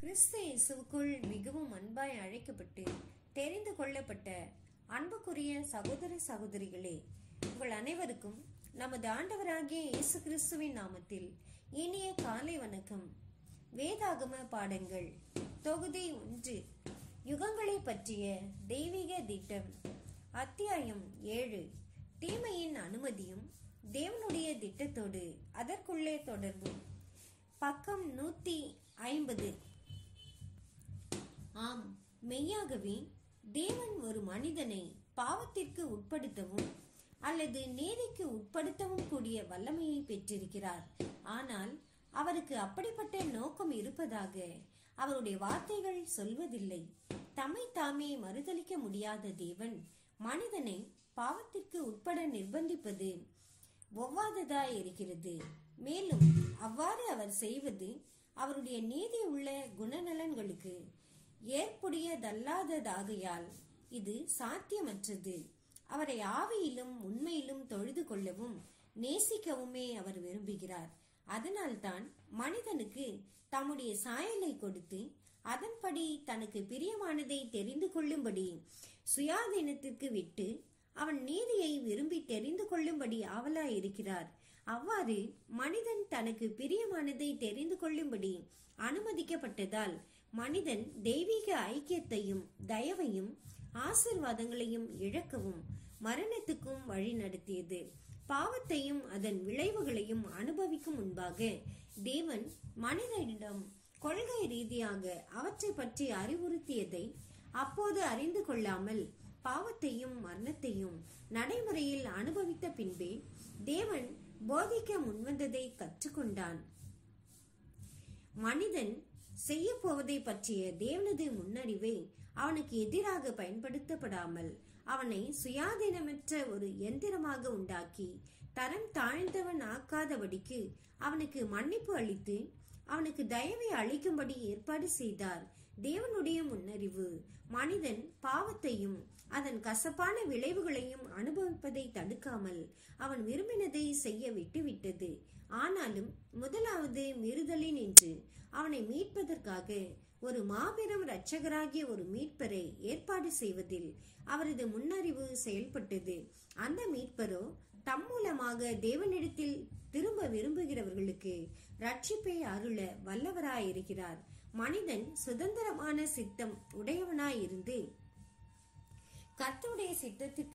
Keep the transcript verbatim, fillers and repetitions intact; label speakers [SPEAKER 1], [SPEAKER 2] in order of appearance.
[SPEAKER 1] கிறிஸ்து இயேசுவுக்குள் மிகவும் அன்பாய் அழைக்கப்பட்டு தெரிந்து கொள்ளப்பட்ட அன்புக்குரிய சகோதர சகோதரிகளே, உங்கள் அனைவருக்கும் நமது ஆண்டவராகிய இயேசு கிறிஸ்துவின் நாமத்தில் இனிய காலை வணக்கம். வேதாகம பாடங்கள் தொகுதி ஒன்று, யுகங்களை பற்றிய தெய்வீக திட்டம். அத்தியாயம் ஏழு, தீமையின் அனுமதியும் தேவனுடைய திட்டத்தோடு அதற்குள்ளே தொடர்பும். பக்கம் நூத்தி ஐம்பது. ஆம், மெய்யாகவே தேவன் ஒரு மனிதனை பாவத்திற்கு உட்படுத்தவும் அல்லது நீதிக்கு உட்படுத்தவும் கூடிய வல்லமையை பெற்றிருக்கிறார். ஆனால் அவருக்கு அப்படிப்பட்ட நோக்கம் இருப்பதாக அவருடைய வார்த்தைகள் சொல்வதில்லை. தம்மை தாமே மறுதலிக்க முடியாத தேவன் மனிதனை பாவத்திற்கு உட்பட நிர்பந்திப்பது ஒவ்வாததாய் இருக்கிறது. மேலும் அவ்வாறு அவர் செய்வது அவருடைய நீதி உள்ள குணநலன்களுக்கு ஏற்புடையதல்லாததாகையால் இது சாத்தியமற்றது. அவரை ஆவியிலும் உண்மையிலும் தொழுது கொள்ளவும் நேசிக்கவுமே அவர் விரும்புகிறார். அதனால்தான் மனிதனுக்கு தம்முடைய சாயலை கொடுத்து அதன்படி தனக்கு பிரியமானதை தெரிந்து கொள்ளும்படி சுயாதீனத்திற்கு விட்டு அவன் நீதியை விரும்பி தெரிந்து கொள்ளும்படி ஆவலாயிருக்கிறார். அவ்வாறு மனிதன் தனக்கு பிரியமானதை தெரிந்து கொள்ளும்படி அனுமதிக்கப்பட்டதால் மனிதன் தெய்வீக ஐக்கியத்தையும் தயவையும் ஆசீர்வாதங்களையும் இழக்கவும் மரணத்துக்கும் வழி நடத்தியது. பாவத்தையும் அதன் விளைவுகளையும் அனுபவிக்கும் முன்பாக தேவன் மனிதனிடம் கொள்கை ரீதியாக அவற்றை பற்றி அறிவுறுத்தியதை அப்போது அறிந்து கொள்ளாமல் பாவத்தையும் மரணத்தையும் நடைமுறையில் அனுபவித்த பின்பே தேவன் போதிக்க முன்வந்ததை கற்றுக்கொண்டான். மனிதன் செய்ய போவதை பற்றிய தேவனது முன்னறிவை அவனுக்கு எதிராக பயன்படுத்தப்படாமல் அவனை சுயாதீனமற்ற ஒரு எந்திரமாக உண்டாக்கி தரம் தாழ்ந்தவன் ஆக்காதபடிக்கு அவனுக்கு மன்னிப்பு அளித்து அவனுக்கு தயவை அளிக்கும்படி ஏற்பாடு செய்தார். தேவனுடைய முன்னறிவு மனிதன் பாவத்தையும் அதன் கசப்பான விளைவுகளையும் அனுபவிப்பதை தடுக்காமல் அவன் விரும்பினதை செய்ய விட்டுவிட்டது. ஆனாலும் முதலாவது மீறுதலின் என்று அவனை மீட்பதற்காக ஒரு மாபெரும் இரட்சகராகிய ஒரு மீட்பரை ஏற்பாடு செய்வதில் அவரது முன்னறிவு செயல்பட்டது. அந்த மீட்பரோ தம் மூலமாக தேவனிடத்தில் திரும்ப விரும்புகிறவர்களுக்கு ரட்சிப்பை அருள வல்லவராயிருக்கிறார். மனிதன் சுதந்திரமான சித்தம் உடையவனாயிருந்து கர்த்தருடைய சித்தத்துக்கு